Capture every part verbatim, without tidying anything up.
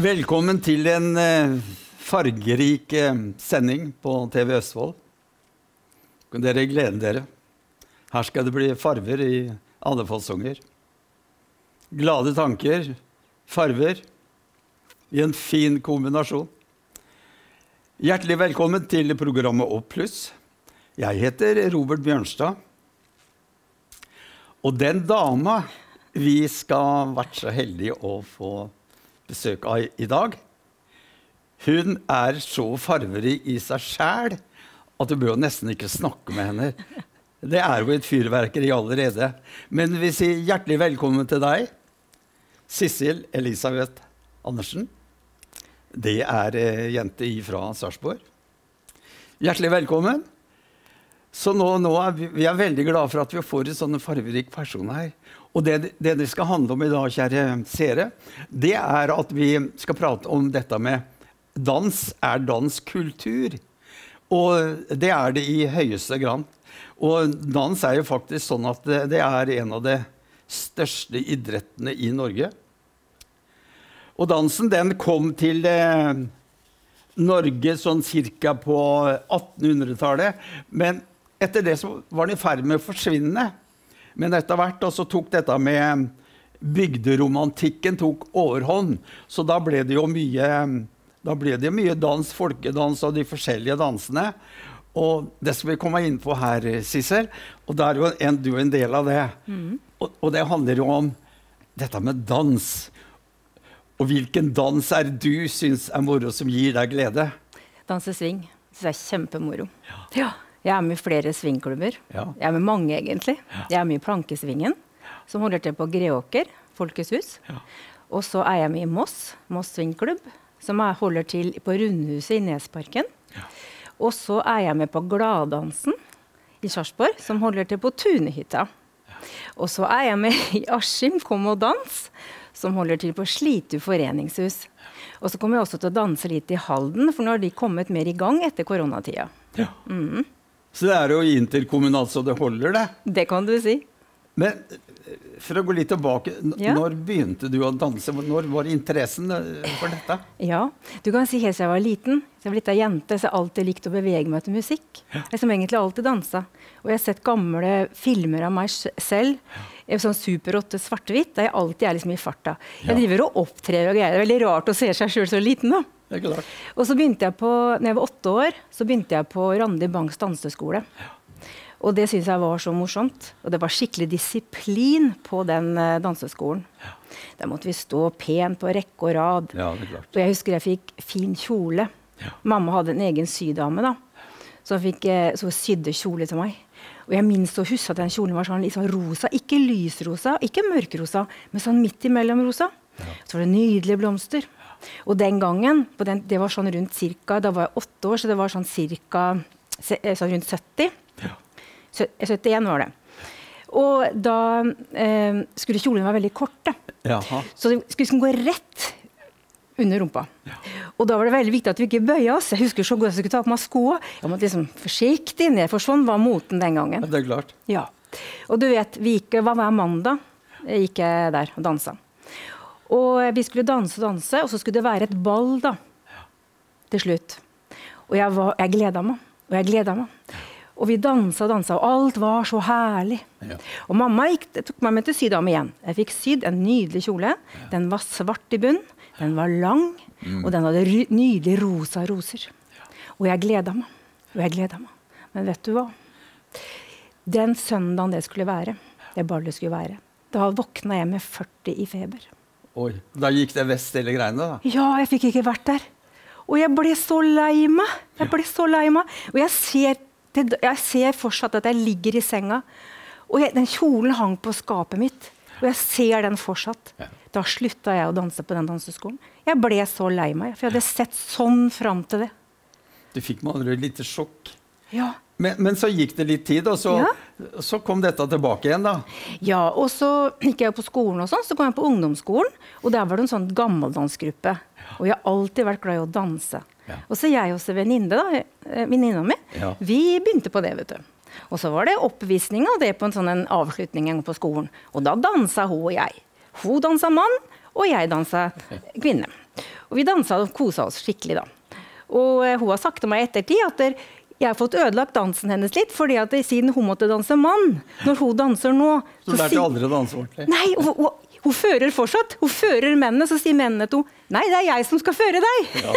Velkommen til en eh, fargerik eh, sending på T V Østfold. Kan dere glede dere. Her skal det bli farver i alle fasonger. Glade tanker, farver, i en fin kombinasjon. Hjertelig velkommen til programmet Opp Pluss. Jeg heter Robert Bjørnstad. Og den dama vi skal vært så heldige å få besøk av i dag, hun er så farverik i seg selv at du bør nesten ikke snakke med henne. Det er jo et fyrverkeri allerede. Men vi sier hjertelig velkommen til deg, Sissel Elisabeth Andersen. Det er eh, jente fra Sarpsborg. Hjertelig velkommen. Så nå, nå er vi, vi er veldig glade for at vi får en sånn farverik person her. Og det, det det skal handle om i dag, kjære seere, det er at vi skal prate om dette med dans er dansk kultur. Og det er det i høyeste grad. Og dans er jo faktisk sånn at det, det er en av de største idrettene i Norge. Og dansen den kom til eh, Norge sånn cirka på attenhundretallet, men etter det så var det i ferd med å forsvinne. Men etter hvert så tok dette med bygderomantikken tok overhånd, så da ble det jo mye, da ble det mye dans, folkedans og de forskjellige dansene. Og det skal vi komme inn på her, Sissel, og da er jo en, du en del av det. Mm. Og, og det handler jo om dette med dans. Og hvilken dans er du synes er moro som gir deg glede? Dansesving. Det er kjempemoro. Ja. Ja. Jeg er med i flere svingklubber. Ja. Jeg er med mange, egentlig. Ja. Jeg er med i Plankesvingen, som holder til på Greåker, Folkets hus. Ja. Og så er jeg med i Moss, Moss svingklubb, som er, holder til på Rundhuset i Nesparken. Ja. Og så er jeg med på Gladdansen i Sarpsborg, som holder til på Tunehytta. Ja. Og så er jeg med i Askim Kom og dans, som holder til på Slitu foreningshus. Og så kommer jeg også til å danse litt i Halden, for nå har de kommet mer i gang etter koronatida. Ja. Mm. Så det er jo interkommunalt, så det holder det. Det kan du si. Men for å gå litt tilbake, Ja. når begynte du å danse? Når var interessen for dette? Ja, du kan si helt siden jeg var liten. Så jeg var litt av jente, så jeg har alltid likt å bevege meg til musikk. Ja. Jeg som egentlig alltid dansa. Og jeg har sett gamle filmer av meg selv, ja. Sånn Super åtte svart-hvitt, der jeg alltid er liksom i farta. Jeg Ja. driver og opptrer og greier. Det er veldig rart å se seg selv så liten da. Det er klart. Og så begynte jeg på, når jeg var åtte år, så begynte jeg på Randi Bangs danseskole. Ja. Og det synes jeg var så morsomt. Og det var skikkelig disiplin på den uh, danseskolen. Ja. Der måtte vi stå pent på rekke og rad. Ja, det er klart. Og jeg husker jeg fikk fin kjole. Ja. Mamma hadde en egen sydame da. Så hun fikk uh, så sydde kjole til meg. Og jeg minns å huske at den kjolen var sånn litt sånn rosa. Ikke lysrosa, ikke mørkrosa, men sånn midt imellom rosa. Ja. Så var det nydelige blomster. Og den gangen, på den, det var sånn rundt cirka, da var jeg åtte år, så det var sånn cirka sånn rundt sytti. Ja. syttien var det. Og da eh, skulle kjolen være veldig kort. Jaha. Så det skulle liksom gå rett under rumpa. Ja. Og da var det veldig viktig at vi ikke bøye oss. Jeg husker så godt at jeg skulle ta på meg skoene. Jeg måtte liksom forsiktig ned, for sånn var moten den gangen. Ja, det er klart. Ja. Og du vet, vi gikk, hva hver mandag gikk jeg der og dansa. Og vi skulle danse og danse, og så skulle det være et ball da, til slutt. Og jeg, var, jeg gledet meg, og jeg gledet meg. Og vi danset og danset, og alt var så herlig. Ja. Og mamma gikk, tok meg med til sydam igjen. Jeg fikk sydd en nydelig kjole. Ja. Den var svart i bunn, den var lang, mm. og den hadde nydelige rosa roser. Ja. Og jeg gledet meg, og jeg gledet meg. Men vet du hva? Den søndagen det skulle være, det ballet skulle være, da våknet jeg med førti i feber. Oi, da gikk det vest hele greiene da? Ja, jeg fikk ikke vært der. Og jeg ble så lei meg. Jeg ble så lei meg. Og jeg ser, det, jeg ser fortsatt at jeg ligger i senga. Og jeg, den kjolen hang på skapet mitt. Og jeg ser den fortsatt. Ja. Da sluttet jeg å danse på den danseskolen. Jeg ble så lei meg, for jeg hadde sett sånn frem til det. Du fikk med andre litt sjokk. Ja. Men, men så gikk det litt tid, og så, ja. så kom dette tilbake igjen da. Ja, og så gikk jeg på skolen og sånn, så kom jeg på ungdomsskolen, og der var det en sånn gammeldansgruppe. Ja. Og jeg har alltid vært glad i å danse. Ja. Og så jeg og venninne da, venninna mi, ja. vi begynte på det, vet du. Og så var det oppvisning av det på en sånn en avslutning på skolen. Og da danset hun og jeg. Hun danset mann, og jeg danset kvinne. Og vi danset og koset oss skikkelig da. Og eh, hun har sagt til meg i ettertid at der, jeg har fått ødelagt dansen hennes litt, fordi at siden hun måtte danse mann, når hun danser nå... Så, så lærte du aldri å danse ordentlig? Nei, hun, hun, hun fører fortsatt. Hun fører mennene, så sier mennene til henne, nei, det er jeg som skal føre deg. Ja.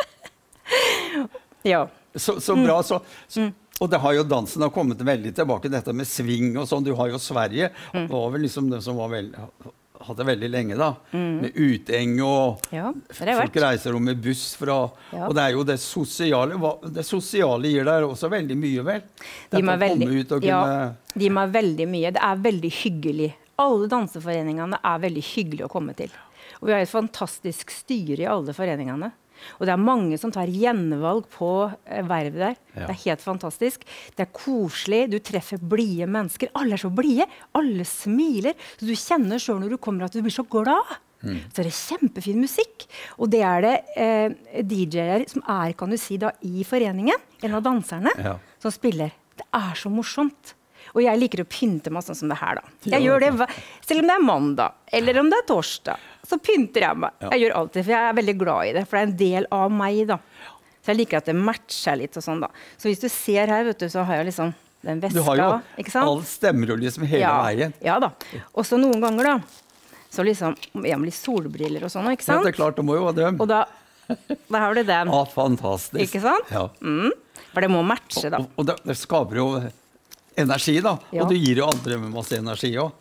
Ja. Så, så bra, så... så og det har jo dansen har kommet veldig tilbake, dette med sving og sånn. Du har jo Sverige, det var vel liksom det som var veldig, hadde veldig lenge da, mm. med uteng og ja, folk reiser om med buss fra, ja. Og det er jo det sosiale, det sosiale gir deg også veldig mye vel. De må veldig, ut og ja, kunne... de må veldig mye, det er veldig hyggelig. Alle danseforeningene er veldig hyggelig å komme til. Og vi har et fantastisk styre i alle foreningene. Og det er mange som tar gjenvalg på eh, vervet der. Ja. Det er helt fantastisk. Det er koselig, du treffer blide mennesker. Alle er så blide, alle smiler. Så du kjenner selv når du kommer at du blir så glad. Mm. Så er det kjempefin musikk. Og det er det eh, D J-er som er, kan du si da, i foreningen, en av danserne, ja. Som spiller. Det er så morsomt. Og jeg liker å pynte meg sånn som det her da. Jeg ja, gjør det, selv om det er mandag, eller om det er torsdag, så pynter jeg meg. Ja. Jeg gjør alltid, for jeg er veldig glad i det, for det er en del av meg da. Så jeg liker at det matcher litt og sånn da. Så hvis du ser her, vet du, så har jeg liksom den veska, du har jo, ikke sant? Alt stemmer jo liksom hele ja, veien. Ja da. Og så noen ganger da, så liksom, jeg må litt solbriller og sånn, ikke sant? Ja, det er klart, det må jo være dem. Og da, da har du den. Ja, fantastisk. Ikke sant? Ja. Mm. For det må matche da. Og, og det, det skaper jo energi da, ja. Og du gir jo andre med masse energi også.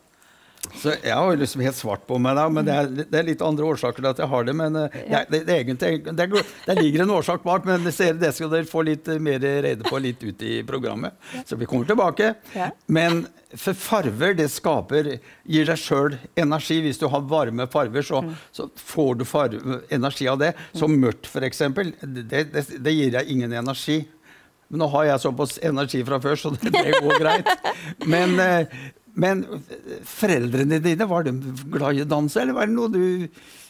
Så jeg har jo liksom helt svart på meg da, men det er, det er litt andre årsaker til at jeg har det, men ja. jeg, det, det, egentlig, det, er, det ligger en årsak bak, men det, det skal dere få litt mer rede på litt ut i programmet. Så vi kommer tilbake. Ja. Men for farver, det skaper, gir deg selv energi. Hvis du har varme farver, så, mm. så får du farve, energi av det. Så mørkt for eksempel, det, det, det gir deg ingen energi. Men nå har jeg såpass energi fra før, så det, det går greit. Men, men foreldrene dine, var de glad i å danse, eller var det noe du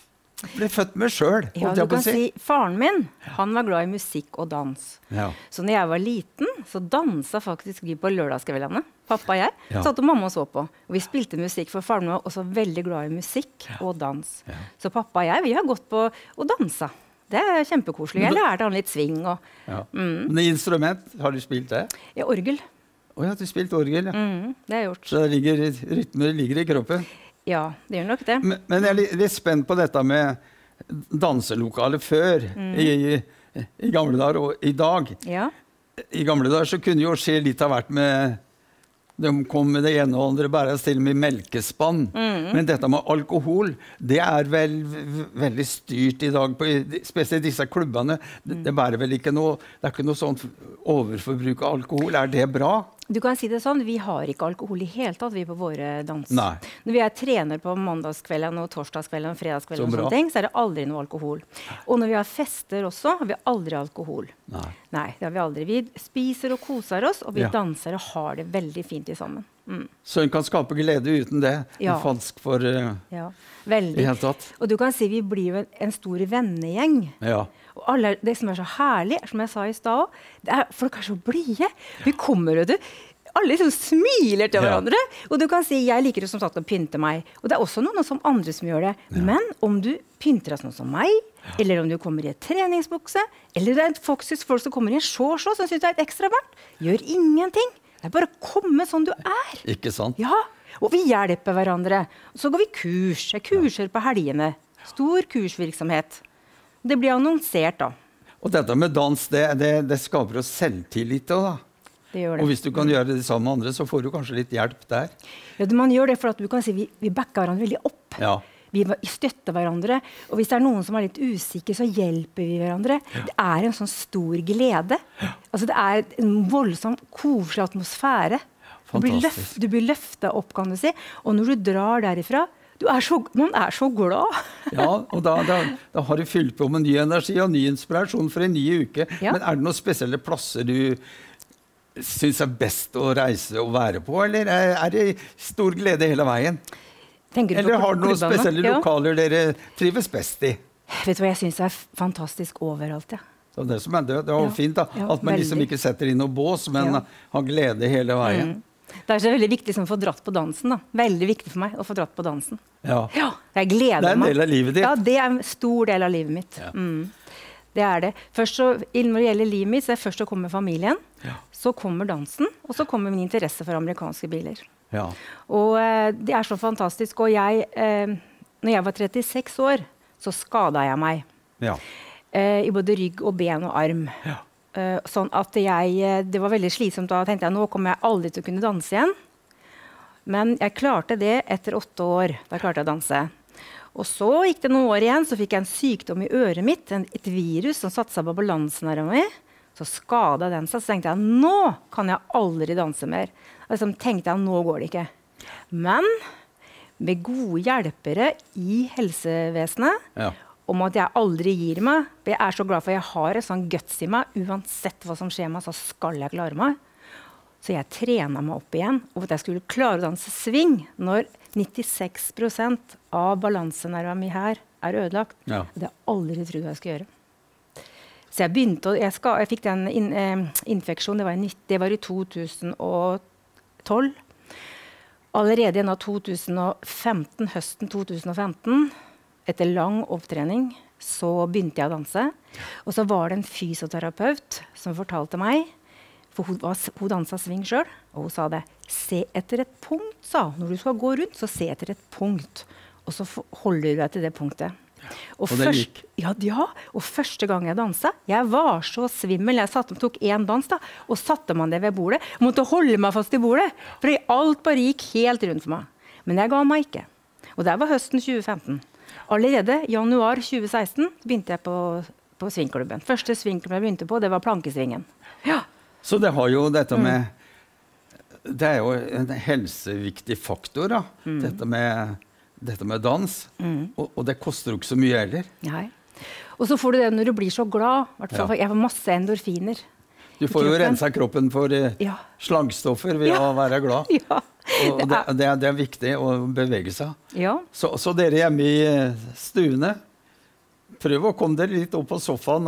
ble født med selv? Ja, du kan si, faren min, han var glad i musikk og dans. Ja. Så når jeg var liten, så danset faktisk vi på lørdagskveldene. Pappa og jeg, ja. Satt og mamma og så på. Og vi spilte musikk, for faren var også veldig glad i musikk og dans. Ja. Så pappa og jeg, vi har gått på å danse. Det er kjempekoselig. Jeg lærte han litt sving. Og, ja. mm. Men instrument, har du spilt det? Ja, orgel. Åja, oh, du spilte orgel, ja. Mm, det har jeg gjort. Så det ligger, rytmer ligger i kroppen? Ja, det gjør nok det. Men, men jeg er litt spent på dette med danselokalet før, mm. i, i, i gamle dager og i dag. Ja. I gamle dager så kunne jo skje litt av hvert med... De kom med det ene og andre, bare til med melkespann. Mm. Men dette med alkohol, det er vel veldig styrt i dag, på, spesielt disse klubbene. Det, det, er vel ikke noe, det er ikke noe sånt overforbruk av alkohol. Er det bra? Du kan si det sånn, vi har ikke alkohol i hele tatt, vi på våre dans. Nei. Når vi er trener på mandagskvelden og torsdagskvelden og fredagskvelden, så, og sånne ting, så er det aldri noe alkohol. Og når vi har fester også, har vi aldri alkohol. Nei. Nei, det har vi aldri. Vi spiser og koser oss, og vi ja. Danser og har det veldig fint i sammen. Mm. Så en kan skape glede uten det? Ja. Falsk for uh, ja, veldig. I hele tatt. Og du kan si vi blir jo en, en stor vennegjeng. Ja. Og alle, det som er så herlig, som jeg sa i stad, det er, folk er så blide. Vi kommer, og du, alle liksom smiler til hverandre. Ja. Og du kan si, jeg liker det som sagt å pynte meg. Og det er også noen som andre som gjør det. Ja. Men om du pynter deg sånn som meg, ja. Eller om du kommer i et treningsbukse, eller det er faktisk folk som kommer i en shorts som synes det er et ekstra varmt, gjør ingenting. Det er bare å komme sånn du er. Ikke sant? Ja, og vi hjelper hverandre. Så går vi kurs. Jeg kurser på helgene. Stor kursvirksomhet. Det blir annonsert da. Og dette med dans, det, det, det skaper oss selvtillit da. Det gjør det. Og hvis du kan gjøre det sammen med andre, så får du kanskje litt hjelp der. Ja, man gjør det for at du kan si vi, vi backer hverandre veldig opp. Ja. Vi støtter hverandre. Og hvis det er noen som er litt usikker, så hjelper vi hverandre. Ja. Det er en sånn stor glede. Ja. Altså det er en voldsom, koselig atmosfære. Du blir, løft, du blir løftet opp, kan du si. Og når du drar derifra, du er så, man er så glad. Ja, og da, da, da har du fylt på med ny energi og ny inspirasjon for en ny uke. Ja. Men er det noen spesielle plasser du synes er best å reise og være på, eller er, er det stor glede hele veien? Eller har du noen spesielle lokaler ja. Dere trives best i? Vet du hva, jeg synes det er fantastisk overalt, ja. Så det som er det, det er jo ja. Fint da, ja, at man liksom ikke setter inn noe bås, men ja. Har glede hele veien. Mm. Det er så veldig viktig som å få dratt på dansen. Da. Veldig viktig for meg å få dratt på dansen. Ja. Ja, jeg gleder meg. Det er en del av livet ditt. Ja, det er en stor del av livet mitt. Ja. Mm. Det er det. Først så, når det gjelder livet mitt, så er det først å komme familien. Ja. Så kommer dansen, og så kommer min interesse for amerikanske biler. Ja. Og eh, det er så fantastisk. Og jeg, eh, når jeg var trettiseks år, så skadet jeg meg. Ja. Eh, I både rygg og ben og arm. Ja. Uh, sånn at jeg, det var veldig slitsomt. Da tenkte jeg nå kommer jeg aldri til å kunne danse igjen. Men jeg klarte det etter åtte år. Da klarte jeg å danse. Og så gikk det noen år igjen, så fikk jeg en sykdom i øret mitt. En, et virus som satte seg på balansenerven min. Så skadet den seg. Så tenkte jeg nå kan jeg aldri danse mer. Og så tenkte jeg nå går det ikke. Men med gode hjelpere i helsevesenet, Ja. om at jeg aldri gir meg. Jeg er så glad for jeg har et sånn guts i meg. Uansett hva som skjer meg, så skal jeg klare meg. Så jeg trenet meg opp igjen. Og at jeg skulle klare å danse swing når nittiseks prosent av balansenerven min her er ødelagt. Ja. Det har jeg aldri trodd jeg skulle gjøre. Så jeg begynte å, jeg, skal, jeg fikk den in, eh, infeksjonen, det var, i, det var i to tusen og tolv. Allerede gjennom to tusen og femten, høsten to tusen og femten, etter lang opptrening, så begynte jeg å danse. Og så var det en fysioterapeut som fortalte meg, for hun, var, hun dansa swing selv, og hun sa det, se etter et punkt, sa hun. Når du skal gå rundt, så se etter et punkt. Og så holder du deg til det punktet. Og, og det først, gikk? ja, ja, og første gang jeg dansa, jeg var så svimmel. Jeg satt, tok en dans da, og satte man det ved bordet. Jeg måtte holde meg fast i bordet, for alt bare gikk helt rundt for meg. Men jeg ga meg ikke. Og det var høsten tjue femten. Allerede i januar tjue seksten begynte jeg på, på svingklubben. Første svingklubben jeg begynte på, det var plankesvingen. Ja. Så det har jo dette med mm. Det er jo en helseviktig faktor, da. Mm. Dette, med, dette med dans. Mm. Og, og det koster jo ikke så mye heller. Nei. Og så får du det når du blir så glad. Ja. Jeg får masse endorfiner. Du får jo rensa kroppen for eh, ja. slagstoffer ved ja. å være glad. Ja. Og det, det, er, det er viktig å bevege seg. Ja. Så, så dere hjemme i stuene, prøv å komme dere litt opp på sofaen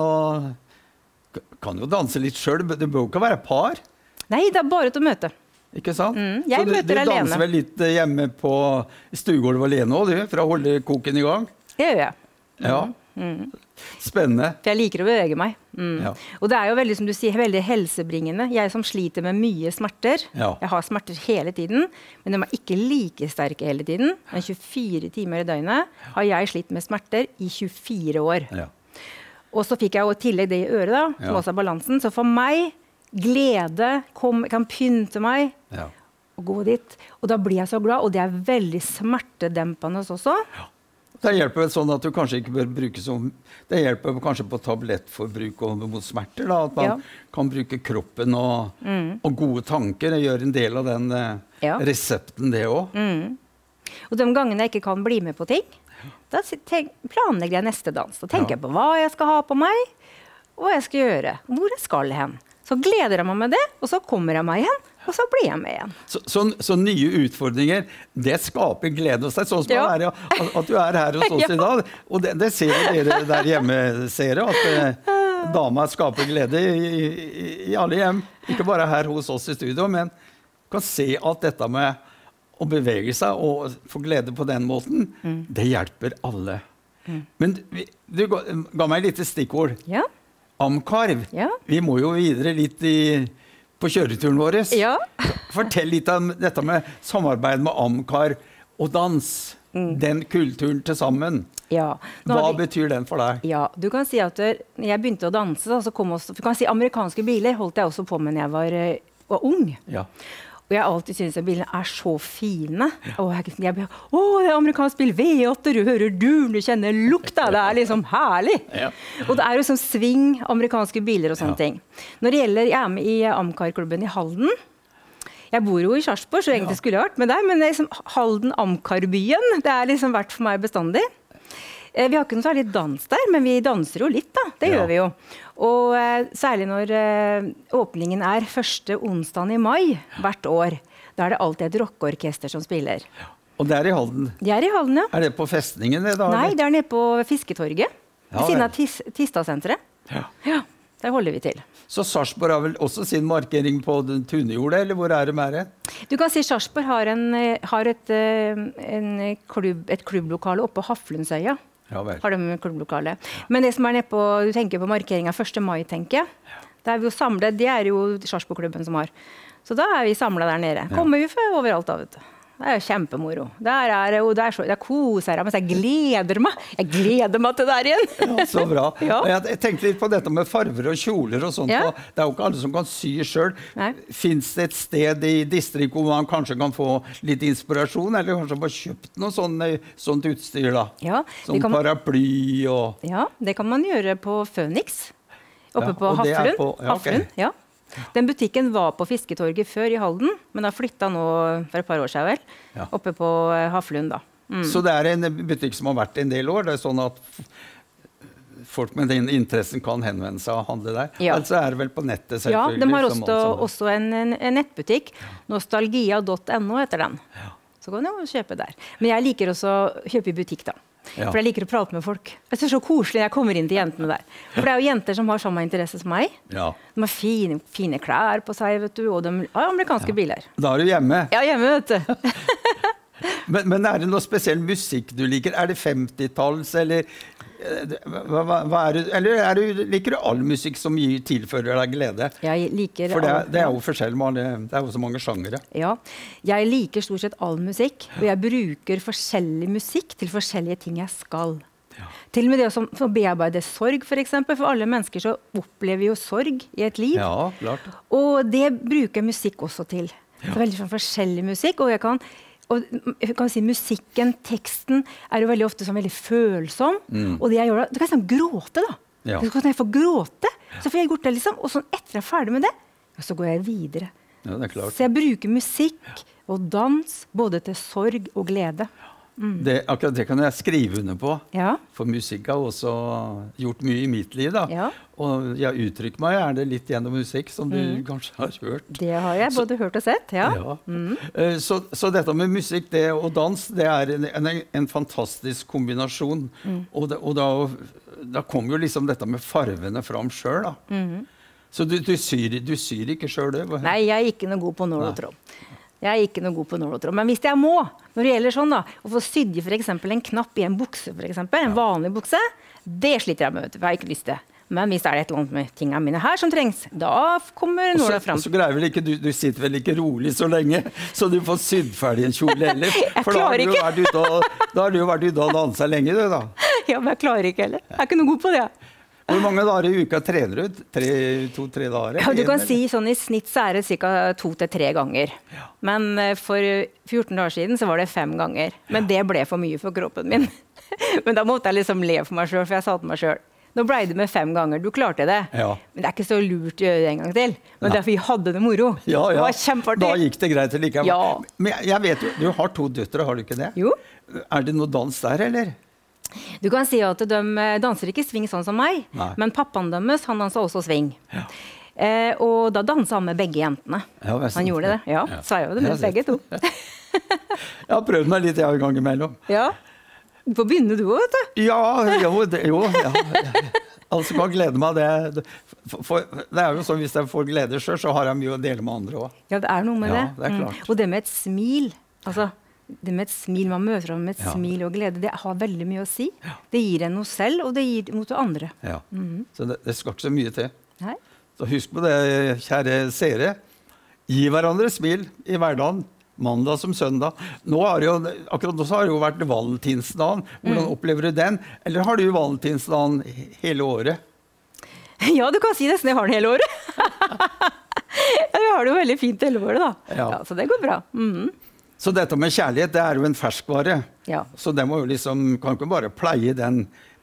og kan jo danse litt selv. Det bør jo ikke være par. Nei, det er bare til å møte. Ikke sant? Mm, jeg så du, møter du alene. danser vel litt hjemme på stuegulvet alene også, du, for å holde koken i gang? Det gjør jeg. Ja. Mm. Spennende. For jeg liker å bevege meg. Mm. Ja. Og det er jo veldig, som du sier, veldig helsebringende. Jeg som sliter med mye smerter. Ja. Jeg har smerter hele tiden, men de er ikke like sterke hele tiden. Men tjuefire timer i døgnet har jeg slitt med smerter i tjuefire år. Ja. Og så fikk jeg jo tillegg det i øret, da, som ja. også er balansen. Så for meg, glede, kom, kan pynte meg ja. og gå dit. Og da blir jeg så glad, og det er veldig smertedempende også. Ja. Det hjelper sånn at du kanskje ikke bør bruke som, det hjelper kanskje på tablettforbruk og mot smerter, da, at man ja. kan bruke kroppen og, mm. og gode tanker. Det gjør en del av den eh, ja. resepten, det også. Mm. Og de gangene jeg ikke kan bli med på ting, da tenk, planlegger jeg neste dans. Da tenker ja. jeg på hva jeg skal ha på meg, og hva jeg skal gjøre, hvor jeg skal hen. Så gleder jeg meg med det, og så kommer jeg meg igjen, og så blir jeg med igjen. Så, så, så nye utfordringer, det skaper glede hos deg, sånn som ja. er, at, at du er her hos oss ja. i dag. Og det, det ser dere der hjemme, ser at eh, dama skaper glede i, i, i alle hjem. Ikke bare her hos oss i studio, men kan se at dette med å bevege seg og få glede på den måten, mm. det hjelper alle. Mm. Men du, du ga, ga meg et lite stikkord. Ja. Amcarv. Ja. Vi må jo videre litt i, på kjøreturen vår. Ja. Fortell litt om dette med samarbeid med Amcar og dans. Mm. Den kulturen til sammen. Ja. Hva vi... betyr den for deg? Ja, du kan si at når jeg begynte å danse, så kom også, du kan si amerikanske biler holdt jeg også på med når jeg var, var ung. Ja. Og jeg alltid synes at bilene er så fine. Ja. Og jeg, jeg, å, det er amerikansk bil, V åtte, du hører duren, du kjenner lukta, det er liksom herlig. Ja. Og det er jo sånn sving, amerikanske biler og sånne ja. ting. Når det gjelder, jeg er med i Amcar-klubben i Halden. Jeg bor jo i Sarpsborg, så egentlig ja. skulle jeg vært med der, men det er liksom Halden Amcar-byen, det er liksom vært for meg bestandig. Eh, vi har ikke noe særlig dans der, men vi danser jo litt da, det ja. gjør vi jo. Og eh, særlig når eh, åpningen er første onsdagen i mai hvert år, da er det alltid et rockeorkester som spiller. Ja. Og det er i Halden? Det er i Halden, ja. Er det på festningen det da? Nei, det er nede på Fisketorget, ja, ved siden av tis Tista-senteret. Ja. Ja, der holder vi til. Så Sarpsborg har vel også sin markering på Tunejordet, eller hvor er det med det? Du kan si Sarpsborg har, en, har et, en klubb, et klubblokale oppe på Haflundsøya. Ja, vel. Har de klubblokale. Men det som er nede på, du tenker på markeringen første mai, tenker jeg. Der vi jo samlet, det er jo Sarpsborg-klubben som har. Så da er vi samlet der nede. Kommer vi fra overalt da, vet du. Det er jo kjempemoro. Der er det, og det er så, det er koser jeg, men jeg gleder meg. Jeg gleder meg til det der igjen. Ja, så bra. Ja. Og jeg tenkte litt på dette med farver og kjoler og sånt. Ja. Og det er jo ikke alle som kan sy selv. Nei. Finns det et sted i distriktet hvor man kanskje kan få litt inspirasjon, eller kanskje bare kjøpt noe sånt, sånt utstyr da? Ja, Som kan man, paraply og... ja, det kan man gjøre på Phoenix. Oppe Ja, på og det er Haflund. på- ja, ok. Haflund, ja. Den butikken var på Fisketorget før i Halden, men har flyttet nå for et par år siden vel, Ja. oppe på eh, Haflund da. Mm. Så det er en butikk som har vært en del år. Det er sånn at folk med den interessen kan henvende seg og handle der. Ja. Altså er det vel på nettet Ja, selvfølgelig. de har som også, alt sammen. også en, en, en nettbutikk, nostalgia punktum no heter den. Så kan du kjøpe der. Men jeg liker også å kjøpe i butikk da. Ja. For jeg liker å prate med folk. Jeg synes det er så koselig når jeg kommer inn til jentene der. For det er jo jenter som har samme interesse som meg. Ja. De har fine, fine klær på seg, vet du, og de har amerikanske biler. Da er du hjemme. Ja, hjemme, vet du. Men, men er det noe spesiell musikk du liker? Er det femtitalls, eller eh, hva, hva, hva er det? Eller er du, liker du all musikk som gir, tilfører deg glede? Jeg liker For det, er- all- det er jo forskjell, med alle- det er jo så mange sjangere. Ja, jeg liker stort sett all musikk, og jeg bruker forskjellig musikk til forskjellige ting jeg skal. Til og med det som å bearbeide sorg, for eksempel. For alle mennesker så opplever jo sorg i et liv. Ja, klart. Og det bruker musikk også til. Så veldig sånn forskjellig musikk, og jeg kan, og jeg kan si musikken, teksten, er jo veldig ofte sånn veldig følsom. Mm. Og det jeg gjør da, det kan jeg sånn gråte da. Ja. Så kan jeg få gråte, så får jeg gjort det liksom, og sånn etter jeg er ferdig med det, så går jeg videre. Ja, det er klart. Så jeg bruker musikk og dans, både til sorg og glede. Det, akkurat det kan jeg skrive under på. Ja. For musikk har også gjort mye i mitt liv, da. Ja. Og jeg uttrykker meg gjerne litt gjennom musikk, som du kanskje har hørt. Det har jeg både hørt og sett, ja. Ja. Eh, Så, så dette med musikk det, og dans, det er en, en, en fantastisk kombinasjon. Og, det, og da, da kommer jo liksom dette med farvene fram sjøl, da. Så du, du, syr, du syr ikke sjøl, det? Nei, jeg er ikke noe god på nål og tråd. Jeg er ikke noe god på nål og tråd. Men hvis jeg må, når det gjelder sånn da, å få sydd i for eksempel en knapp i en bukse, for eksempel, en vanlig bukse, det sliter jeg med, vet du, for jeg har ikke lyst til. Men hvis det er et eller annet med tingene mine her som trengs, da kommer Og nåla så, fram. så greier vel ikke, du, du sitter vel ikke rolig så lenge, så du får sydd ferdig en kjole heller. Jeg For da har, klarer du jo ikke. vært ute og, da har du jo vært ute og danset lenge, du da. Ja, men jeg klarer ikke heller. Jeg er ikke noe god på det. Hvor mange dager i uka trener du? Tre, to-tre dager? Ja, du kan En, si sånn i snitt så er det ca. to til tre ganger. Men eh, for fjorten dager siden så var det fem ganger. Men det ble for mye for kroppen min. Men da måtte jeg liksom le for meg selv, for jeg sa til meg selv, nå ble det med fem ganger, du klarte det. Ja. Men det er ikke så lurt å gjøre det en gang til. Men Nei. derfor vi hadde det moro. Ja, ja. Det var kjempeartig. Da gikk det greit likevel. Ja. Men jeg, jeg vet jo, du har to døtre, har du ikke det? Jo. Er det noe dans der, eller? Du kan si at de eh, danser ikke swing sånn som meg, Nei. men pappaen deres, han danset også swing. Eh, og da danset han med begge jentene. Ja, jeg synes Han gjorde det, ja. Ja. Så er jo det Jeg med har begge to. Jeg har prøvd meg litt jeg en gang imellom. Ja. Du får begynne du også, vet du. Ja, jo, det, jo ja. Altså kan glede meg det. For, for, det er jo sånn, hvis jeg får glede selv, så har jeg mye å dele med andre også. Ja, det er noe med Ja, det. det er klart. Mm. Og det med et smil, altså, det med et smil, man møter ham med et Ja. smil og glede, det har veldig mye å si. Det gir en noe selv, og det gir noe til andre. Ja. Så det, det skal ikke så mye til. Nei? Så husk på det, kjære seere. Gi hverandre smil i hverdagen. Mandag som søndag. Nå har det jo, akkurat nå så har det jo vært valentinsdagen. Hvordan opplever du den? Eller har du valentinsdagen hele året? Ja, du kan si nesten jeg har den hele året. Ja, vi har det jo veldig fint hele året, da. Ja. Ja, så det går bra. Mhm. Så dette med kjærlighet, det er jo en ferskvare. Ja. Så det må jo liksom, kan ikke bare pleie den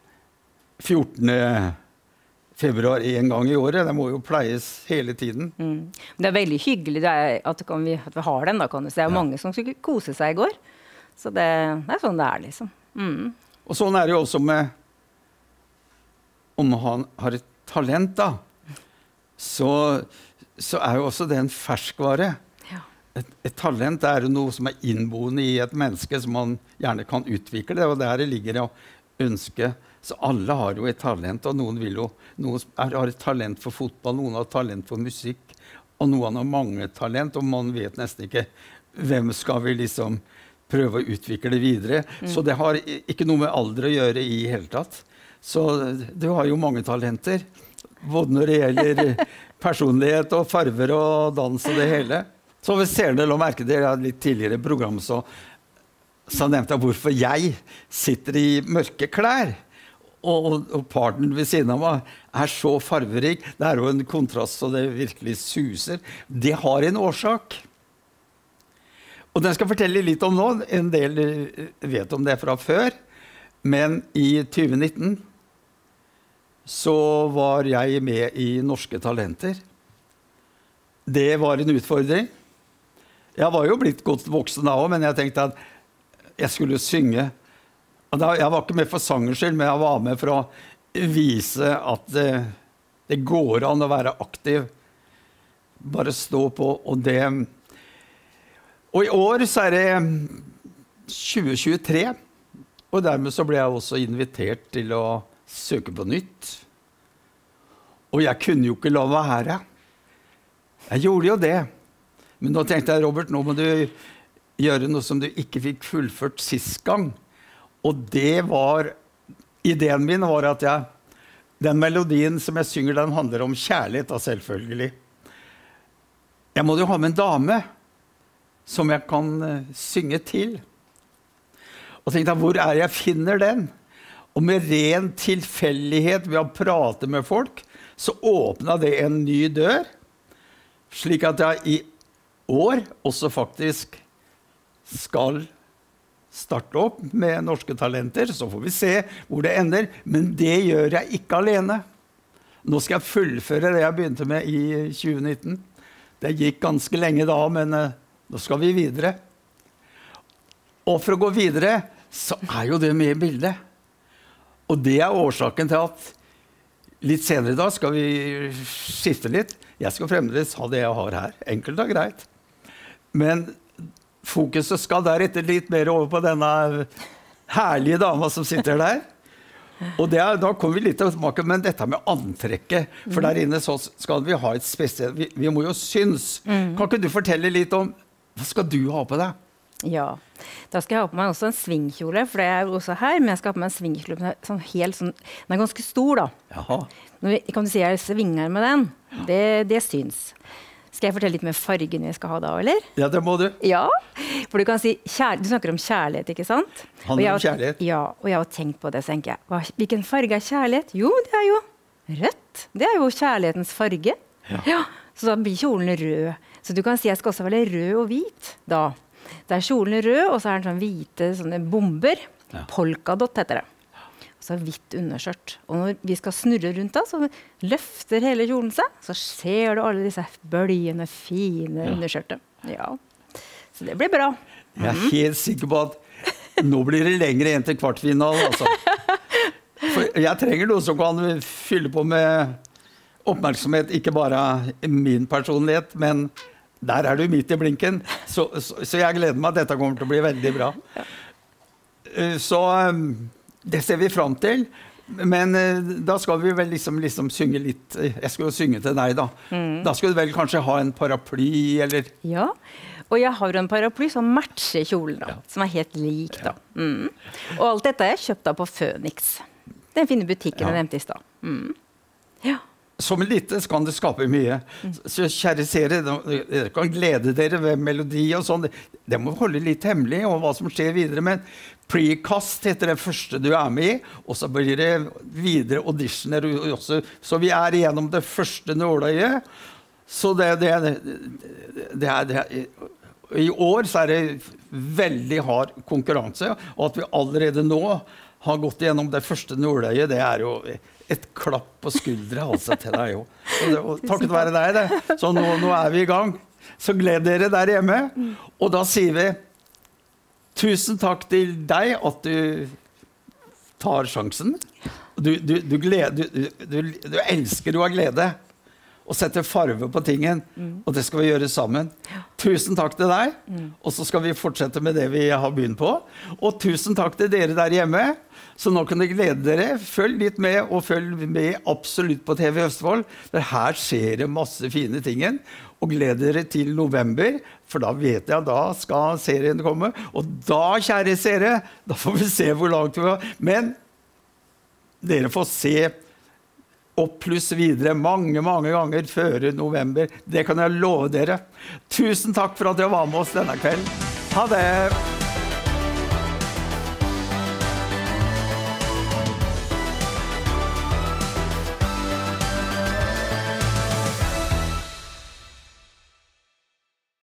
fjortende februar en gang i året. Det må jo pleies hele tiden. Mm. Men det er veldig hyggelig det er at, kan vi, at vi har den, da, kan du si. Det er jo Ja. mange som skulle kose seg i går. Så det, det er sånn det er, liksom. Mm. Og sånn er det jo også med om han har et talent, da. Så, så er jo også det en ferskvare. Ja. Et, et talent er jo noe som er innboende i et menneske, som man gjerne kan utvikle, og der ligger det å ønske. Så alle har jo et talent, og noen, vil jo, noen er, har et talent for fotball, noen har talent for musikk, og noen har mange talent, og man vet nesten ikke hvem skal vi liksom prøve å utvikle det videre. Mm. Så det har ikke noe med alder å gjøre i hele tatt. Så du har jo mange talenter, både når det gjelder personlighet og farver og dans og det hele. Så hvis seerne la merke til det litt tidligere program, så, så nevnte jeg hvorfor jeg sitter i mørke klær. Og, og partneren ved siden av meg er så farverik. Det er jo en kontrast så det virkelig suser. Det har en årsak. Og den skal jeg fortelle litt om nå. En del vet om det fra før. Men i tjue nitten så var jeg med i Norske Talenter. Det var en utfordring. Jeg var jo blitt godt voksen da også, men jeg tenkte at jeg skulle synge. Jeg var ikke med for sangens skyld, men jeg var med for å vise at det, det går an å være aktiv. Bare stå på, og det... Og i år så er det tjue tjuetre, og dermed så ble jeg også invitert til å søke på nytt. Og jeg kunne jo ikke la være. Jeg gjorde jo det. Men nå tenkte jeg, Robert, nå må du gjøre noe som du ikke fikk fullført sist gang. Og det var, ideen min var at jeg, den melodien som jeg synger, den handler om kjærlighet, da selvfølgelig. Jeg må jo ha med en dame som jeg kan uh, synge til. Og tenkte jeg, hvor er jeg finner den? Og med ren tilfeldighet ved å prate med folk, så åpnet det en ny dør, slik at jeg i år også faktisk skal starte opp med Norske Talenter, så får vi se hvor det ender, men det gjør jeg ikke alene. Nå skal jeg fullføre det jeg begynte med i tjue nitten. Det gikk ganske lenge da, men uh, nå skal vi videre. Og for å gå videre, så er jo det med i bildet. Og det er årsaken til at litt senere da skal vi skifte litt. Jeg skal fremdeles ha det jeg har her, enkelt og greit. Men fokuset skal deretter litt mer over på denne herlige dama som sitter der. Og det er, da kommer vi litt tilbake, men dette med antrekket, for der inne så skal vi ha et spesielt, vi, vi må jo synes. Mm. Kan ikke du fortelle litt om, hva skal du ha på deg? Ja, da skal jeg ha på meg også en svingkjole, for det er jo også her, men jeg skal ha på meg en svingkjole, sånn helt sånn, den er ganske stor da. Jaha. Når vi, kan du si jeg svinger med den? Det, det syns. Skal jeg fortelle litt mer fargen vi skal ha da, eller? Ja, det må du. Ja, for du kan si, du snakker om kjærlighet, ikke sant? Handler om kjærlighet. Ja, og jeg har tenkt på det, så tenker jeg, hva, hvilken farge er kjærlighet? Jo, det er jo rødt. Det er jo kjærlighetens farge. Ja. Ja, så da blir kjolen rød. Så du kan si, jeg skal også være rød og hvit da. Det er kjolen rød, og så er den sånn hvite sånne bomber. Ja. Polkadott heter det. Så hvitt underskjørt. Og når vi skal snurre rundt da, så løfter hele kjolen seg, så ser du alle disse bølgene, fine ja. Underskjørte. Ja, så det blir bra. Jeg er helt sikker på at nå blir det lengre enn til kvartfinalen, altså. For jeg trenger noe som kan fylle på med oppmerksomhet, ikke bare min personlighet, men der er du midt i blinken. Så, så, så jeg gleder meg at dette kommer til å bli veldig bra. Ja. Så... Det ser vi frem til, men uh, da skal vi vel liksom, liksom synge litt, jeg skal jo synge til deg da. Mm. Da skal du vel kanskje ha en paraply, eller? Ja, og jeg har en paraply som matcher kjolen da, ja. Som er helt lik da. Mm. Og alt dette er kjøpt da på Phoenix. Den fine butikken ja. Jeg nevnte i sted. Mm. Ja. Som lite kan det skape mye. Mm. Så kjære seere, dere kan glede dere ved melodi og sånn. Det må holde litt hemmelig om hva som skjer videre, men prekast heter det første du er med i, og så blir det videre auditioner også. Så vi er igjennom det første nåløyet. Så det, det, det, er, det er, i år så er det veldig hard konkurranse, og at vi allerede nå har gått igjennom det første nåløyet, det er jo et klapp på skuldre altså, til deg jo. Og det, og takket være deg det. Så nå, nå er vi i gang. Så gled dere der hjemme, og da sier vi tusen takk til deg at du tar sjansen. Du, du, du, glede, du, du, du elsker jo av glede. og sette farve på tingen, mm. og det skal vi gjøre sammen. Ja. Tusen takk til deg, mm. og så skal vi fortsette med det vi har begynt på. Og tusen takk til dere der hjemme, så nå kan dere glede dere. Følg litt med, og følg med absolutt på T V Østfold, for her skjer det masse fine tingen. Og gled dere til november, for da vet jeg, da skal serien komme. Og da, kjære seere, da får vi se hvor langt vi har. Men dere får se opp pluss videre mange, mange ganger før november. Det kan jeg love dere. Tusen takk for at dere var med oss denne kvelden. Ha det!